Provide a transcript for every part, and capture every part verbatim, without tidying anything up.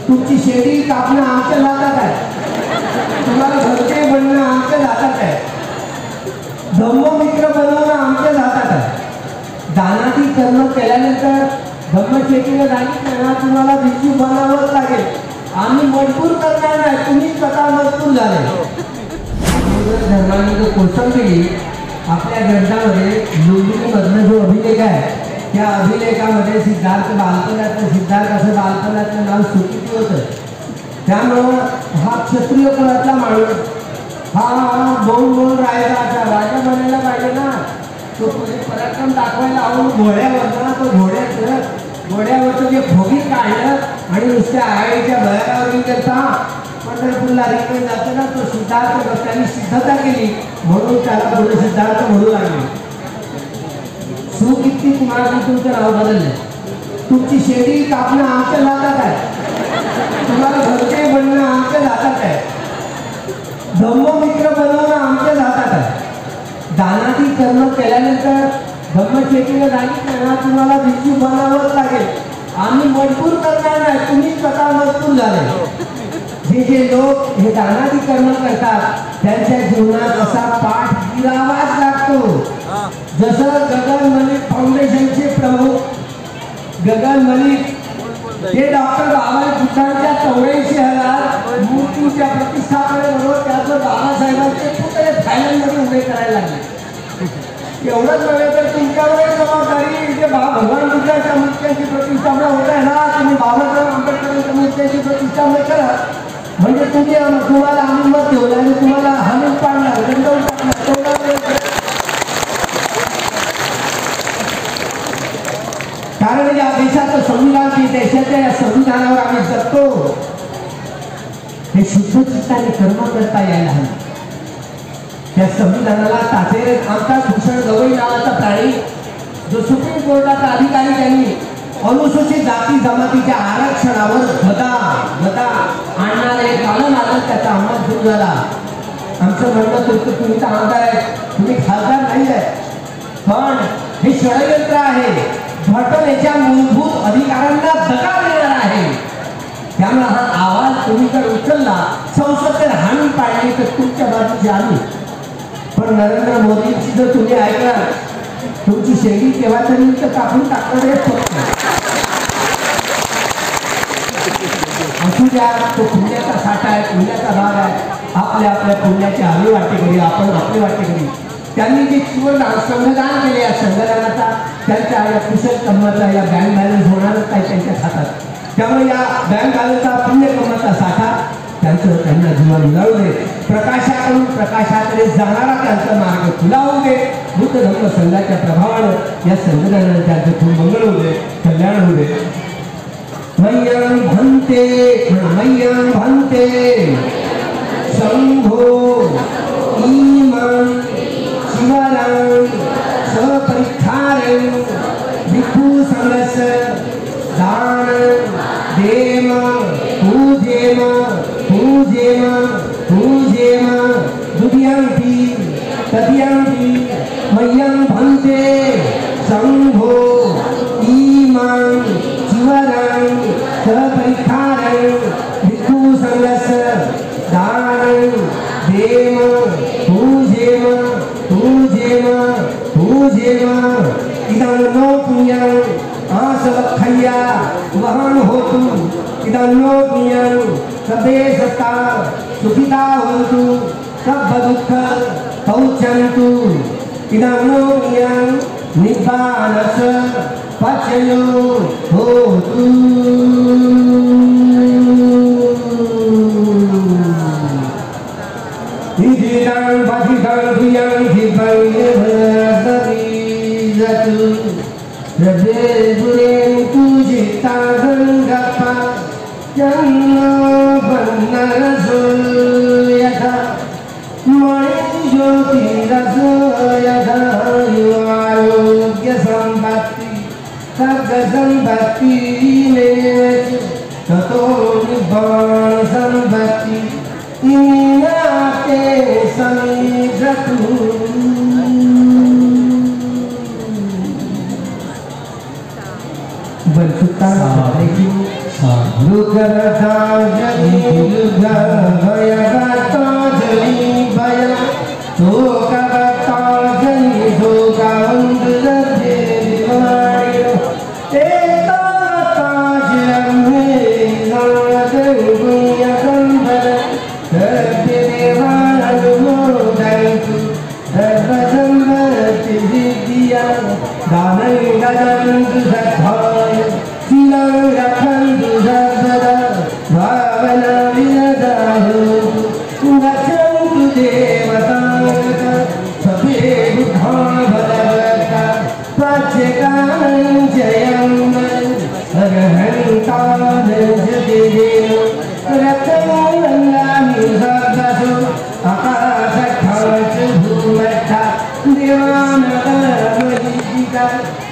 तुमची शेती कापणं आमच्या हातात आहे, तुम्हाला घरचे बनणं आमच्या हातात आहे, धम्ममित्र बनवणं आमच्या हातात आहे. दानादी कर्म केल्यानंतर धम्मशेतीला सांगितलं ना तुम्हाला भिक्षू बनावंच लागेल. आम्ही मजबूर करणार नाही, तुम्ही स्वतः मजबूर झाले. धर्माने जो कोसंबी आपल्या ग्रंथामध्ये लुंबिनीमधनं जो अभिलेख आहे त्या अभिलेखामध्ये सिद्धार्थ बालपणाचं सिद्धार्थाचं बालपणाचं नाव सुकिती होतं. त्यामुळं हा क्षत्रिय कुळातला माणूस हा दोन दोन राहायचा राजा बनायला पाहिजे ना. तो पराक्रम दाखवायला आवडून घोड्यावर ना तो घोड्याचं घोड्यावरचं जे भोगी काढलं आणि नुसत्या आईच्या बळावर गेलता पंढरपूरला रिंगण जातं ना. तो सिद्धार्थ त्यांनी सिद्धता केली म्हणून त्याला पुढे सिद्धार्थ म्हणू लागले. सुकिती कुमाराने तुमचं नाव बदललं. तुमची शेती कापणं आमच्या हातात आहे, तुम्हाला घरचे बनणं आमच्या हातात आहे, धम्ममित्र बनवणं आमच्या हातात आहे. दानादी कर्म केल्यानंतर धम्मशेतीला सांगितलं ना तुम्हाला भिक्षू बनावंच लागेल. आम्ही मजबूर करणार नाही, तुम्ही स्वतः मजबूर झाले. जे जे लोक हे दानादी कर्म करतात त्यांच्या जीवनात असा पाठ गिरावाच लागतो. जसं गगन मलिक फाउंडेशनचे प्रमुख गगन मलिक हे डॉक्टर बाबासाहेब बुद्धांच्या चौऱ्याऐंशी हजार मूर्तीच्या प्रतिष्ठापनेबरोबर त्याचं बाबासाहेबांचे पुतळे थायलंडमध्ये उभे करायला लागले. एवढंच नव्हे तर तुमच्यावर जबाबदारी जे भगवान बुद्धांच्या मूर्त्यांची प्रतिष्ठापना होत आहे ना, तुम्ही बाबासाहेब आंबेडकरांच्या मूर्त्यांची प्रतिष्ठापना करा. म्हणजे तुम्ही तुम्हाला आम्ही मत ठेवलं आणि तुम्हाला हाणून पाडणार दंडवून टाकणार. कारण या देशाचं संविधान की देशाच्या या संविधानावर आम्ही जगतो हे शुद्ध चित्ताने कर्म करता यायला हवं. त्या संविधानाला तातेरे आमचा भूषण गवई नावाचा प्राणी जो सुप्रीम कोर्टाचा अधिकारी त्यांनी अनुसूचित जाती जमातीच्या आरक्षणावर गदा गदा आणणारे एक कालन आलं त्याचा अंमल सुरू झाला. आमचं म्हणणं होतं तुम्ही तर आमदार आहे, तुम्ही खासदार नाही आहे, पण हे षडयंत्र आहे. घटनेच्या मूलभूत अधिकारांना दगा देणार आहे. त्यामुळे हा आवाज तुम्ही जर उचलला संसदेत हाणून पाडली तर तुमच्या बाजूची आली. पण नरेंद्र मोदींची जर तुम्ही ऐकणार तुमची शेती केव्हा तरी कापून टाकणार आहे. फक्त असू द्या, तो पुण्याचा साठा आहे, पुण्याचा भाग आहे. आपल्या आपल्या पुण्याची आम्ही वाटेकरी, आपण आपली वाटेकरी. त्यांनी जे जीवन संविधान केले या संविधानाचा त्यांच्या या कुशल कर्माचा या बँक बॅलन्स होणारच काय त्यांच्या खात्यात. त्यामुळे या बँक बॅलन्सचा पुण्य कर्माचा साठा त्यांचं त्यांना जीवन मिळवू दे. प्रकाशाकडून प्रकाशाकडे जाणारा त्यांचा मार्ग खुला होऊ दे. बुद्ध धर्म संघाच्या प्रभावानं या संविधानाने त्यांचं खूप मंगळ होऊ दे, कल्याण होऊ दे. मय्यं भन्ते मय्यं भन्ते शंभो इमं शिवरं सपरिखारं भिक्षु संघस दान देम पूजेम पूजेम पूजेम दुर्यंती तद्यंती मय्यं भन्ते शंभो इमं शिवरं सपरिखारं भिक्षु संघस दान देम पूजेम पूजेम पूजेम इदं नो पुण्यं आसवखय्या वहन होतु इदं नो पुण्यं सबे सत्ता सुखिता होन्तु सब दुःख पौच्छन्तु इदं नो पुण्यं निब्बानस पचयो होतु. Ididan badidan duyang dibayar jatuh, berbulan puji tangan dapat jangan benar zoyada, mayu tidak zoyada yoga sambati, harga sambati lewat, kato nibbana sambati. Inate samijatu bersutan lagi luka तेजेन रक्तमूलंगानि सर्वसु आकाशठावच भूमठा देवानगरमजिता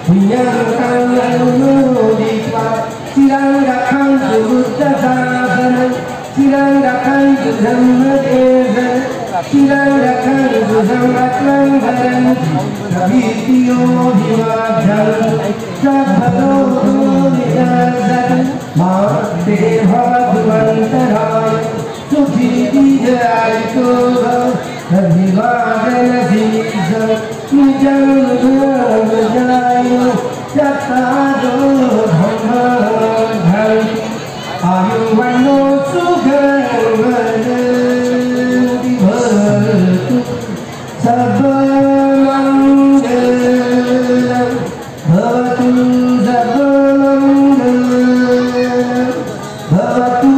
पुण्यकांगनुमोदित्वा चिरं रक्षन्तु बुद्धशासनं चिरं रक्षन्तु धम्मदेवं चिरं रक्षन्तु संवत्सरं भरन्तु कवित्यो भिवाभ्यं सभलोको निदर्शनं माते भवद्वन्तराय सुखी दीर्घायुतो भव अभिवादनशीर्षं निजं गुणवजायो चत्तारो धम्मधर्मि आयुर्वन्नो सुखवदति भवतु सर्वमङ्गलं भवतु सर्वमङ्गलं भवतु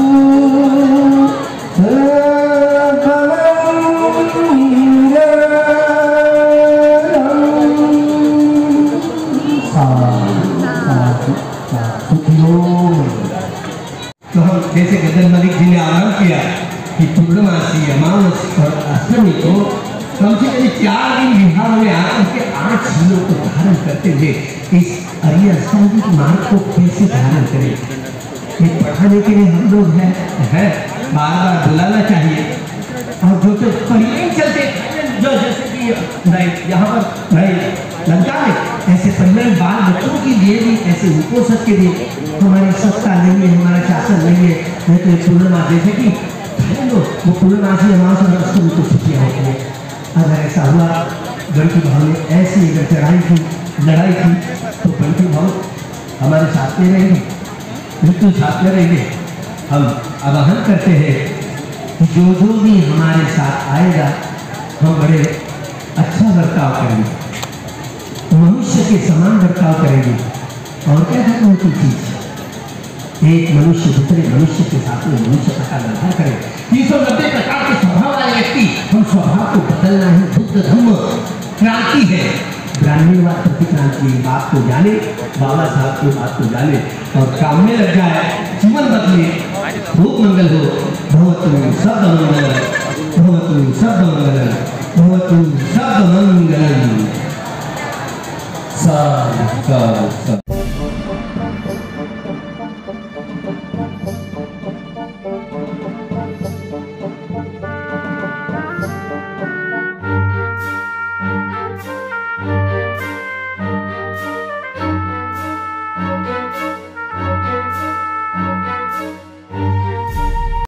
तो हम जैसे गदन मलिक जी ने आराम किया कि पूर्णमासी अमावस और अष्टमी को कम से कम चार दिन बिहार में आकर के आठ चीजों को धारण करते हुए इस अरिय संगीत मार्ग को कैसे धारण करें, ये पढ़ाने के लिए हम लोग हैं है, बार बार बुलाना चाहिए। और जो जो परिवार चलते जो जैसे कि नहीं यहाँ पर नहीं लंका में ऐसे परिवार बाल बच्चों के लिए भी ऐसे उपोषक के लिए हमारी सत्ता नहीं है, हमारा शासन नहीं है। नहीं तो पूर्णिमा जैसे कि वो पूर्णमासी अमावस्या और अष्टमी को छुट्टियाँ होती है। अगर ऐसा हुआ गणपति भाव ने ऐसी अगर चढ़ाई थी लड़ाई थी तो गणपति भाव हमारे साथ में रहेंगे, मृत्यु साथ में रहेंगे। हम आवाहन करते हैं कि जो जो भी हमारे साथ आएगा हम बड़े अच्छा बर्ताव करेंगे, मनुष्य के समान बर्ताव करेंगे। और क्या करना है कोई चीज, एक मनुष्य दूसरे मनुष्य के साथ में मनुष्य का व्यवहार करे। तीन सौ नब्बे प्रकार के स्वभाव वाले व्यक्ति, हम स्वभाव को बदलना ही बुद्ध धर्म क्रांति है। ब्राह्मणवाद प्रति क्रांति बात को जाने, बाबा साहब की बात को जाने और काम में लग जाए, जीवन बदले, रूप मंगल हो। भवतु शब्द मंगल, भवतु शब्द मंगल, भवतु शब्द मंगल। सब सब सब